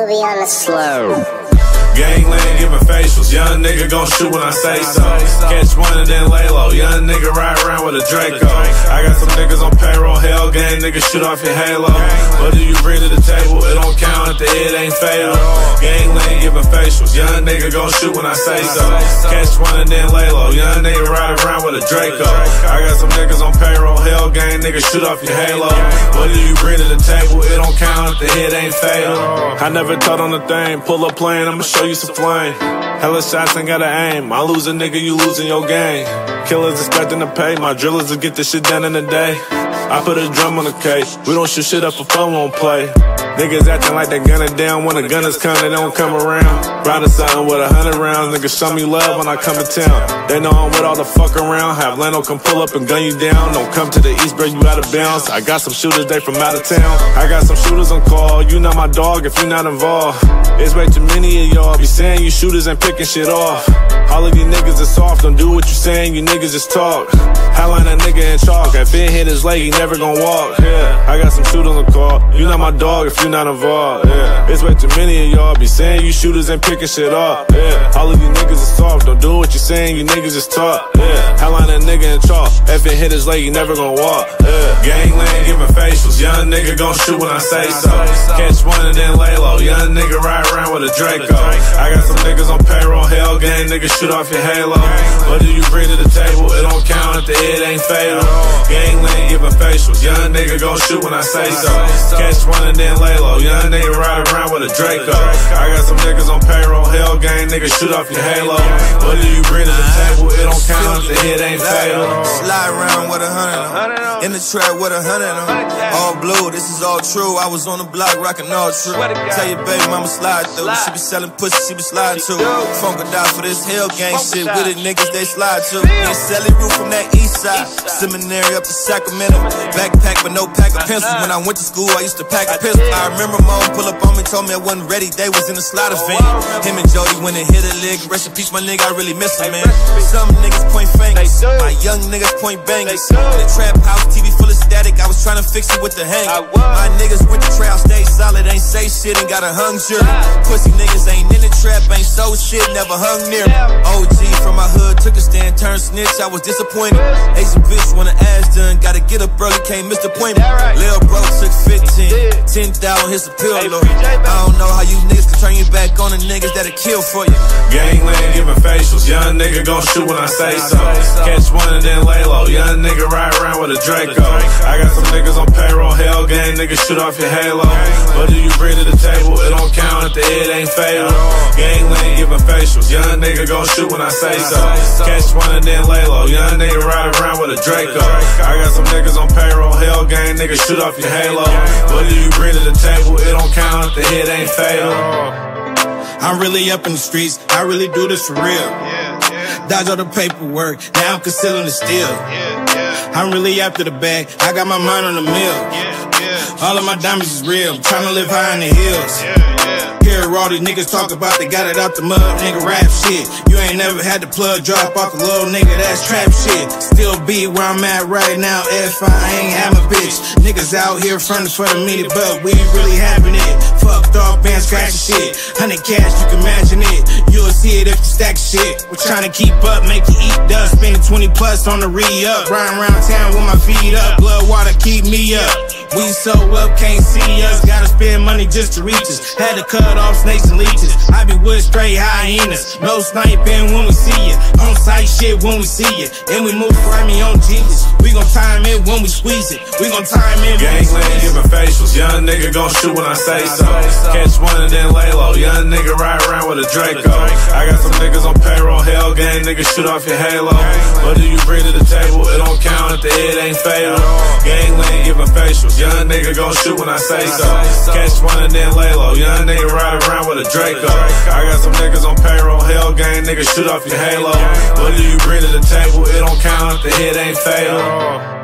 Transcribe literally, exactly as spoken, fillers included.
Scooby on the slow. Gangland giving facials, young nigga gon' shoot when I say so. Catch one and then lay low, young nigga ride around with a Draco. I got some niggas on payroll, hell gang, niggas shoot off your halo. What do you bring to the table? It don't count if the hit ain't fatal. Gangland giving facials, young nigga gon' shoot when I say so. Catch one and then lay low, young nigga ride around with a Draco. I got some niggas on payroll, hell gang, niggas shoot off your halo. What do you bring to the table? It don't count if the hit ain't fatal. I never taught on the thing, pull up playing, I'ma show you some flame. Hella shots, ain't gotta aim. I lose a nigga, you losing your game. Killers expecting to pay, my drillers will get this shit done in a day. I put a drum on the case, we don't shoot shit up for fun, won't play. Niggas acting like they gun it down, when the gunners come, they don't come around. Riding something with a hundred rounds, niggas show me love when I come to town. They know I'm with all the fuck around, have Lando come pull up and gun you down. Don't come to the east, bro, you out of bounds. I got some shooters, they from out of town. I got some shooters on call, you not my dog if you not involved. It's way too many of y'all be saying you shooters ain't picking shit off. All of you niggas is soft, don't do what you saying, you niggas just talk. Highline a nigga in chalk, if it hit his leg, he never gon' walk. Yeah, I got some shooters on call, you not my dog if you not involved. Yeah, it's way too many of y'all be saying you shooters ain't picking shit off. Yeah, all of you niggas is soft, don't do what you saying, you niggas just talk. Yeah, highline a nigga in chalk, if it hit his leg, he never gon' walk. Yeah, gangland giving facials, young nigga gon' shoot when I say so. Catch one and then lay low, young nigga ride around with a Draco. I got some niggas on payroll, hell gang, niggas shoot off your halo. What do you bring to the table? It don't count if the hit ain't fatal. Gangland giving facials, young nigga gon' shoot when I say so. Catch one and then lay low, young nigga ride around with a Draco. I got some niggas on payroll, hell gang, niggas shoot off your halo. What do you bring to the table? It don't count if the hit ain't fatal. Slide around with a hundred on, in the trap with a hundred on. All blue, this is all true. I was on the block rockin' all true. Tell your baby mama slide through. She be selling pussy, she be sliding too. Funk or die for this hell gang shit. With the niggas they slide to. And Sally Roof from that east side. Seminary up to Sacramento. Backpack but no pack of pencils. When I went to school, I used to pack a pistol. I remember mom pull up on me, told me I wasn't ready. They was in the slider van. Him and Jody went and hit a lick. Rest in peace, my nigga, I really miss him, man. Some niggas point fingers, my young niggas point bangers. In the trap house, T V full of static. I was trying to fix it with the hanger. My niggas went to trail, stay solid, ain't say shit and got a hung jury. Pussy niggas ain't in the trap, ain't so shit, never hung near me. O G from my hood took a stand, turned snitch, I was disappointed. Asian bitch want a ass done, gotta get up early, can't miss the appointment. Lil bro took fifteen, ten thousand, his appeal, Lord. I don't know how you niggas can turn your back on the niggas that'll kill for you. Gangland giving facials, young nigga gon' shoot when I say so. Catch one and then lay low, young nigga ride around with a Draco. I got some niggas on payroll, hell gang, niggas shoot off your halo. What do you bring to the table? It don't count if the hit ain't fatal. Gangland giving facials, young nigga gon' shoot when I say so. Catch one and then lay low, young nigga ride around with a Draco. I got some niggas on payroll, hell gang, niggas shoot off your halo. What do you bring to the table? It don't count if the hit ain't fatal. I'm really up in the streets, I really do this for real. Dodge all the paperwork, now I'm concealing the steal. I'm really after the bag, I got my mind on the mill. All of my diamonds is real, I'm trying to live high in the hills. Hear all these niggas talk about, they got it out the mud, nigga rap shit. You ain't never had the plug drop off the little nigga, that's trap shit. Still be where I'm at right now, if I ain't have a bitch. Niggas out here frontin' for the media, but we ain't really having it. Fucked off band scratchin' shit, hundred cash, you can imagine it. You'll see it if you stack shit. We're trying to keep up, make you eat dust. Spending twenty plus on the re-up. Riding around town with my feet up. Blood water keep me up. We so up, can't see us. Gotta spend money just to reach us. Had to cut off snakes and leeches. I be with straight hyenas. No sniping when we see ya. On sight shit when we see ya. And we move grimy on Jesus. We gon' time it when we squeeze it. We gon' time it when we squeeze it. Gangland giving facials, young nigga gon' shoot when I say so. Catch one and then lay low, young nigga ride around with a Draco. I got some niggas on payroll, hell gang, niggas shoot off your halo. What do you bring to the table? It don't count if the hit ain't fatal. Gangland giving facials, young nigga gon' shoot when I say so. Catch one and then lay low, young nigga ride around with a Draco. I got some niggas on payroll, hell gang, niggas shoot off your halo. What do you bring to the table? It don't count if the hit ain't fatal.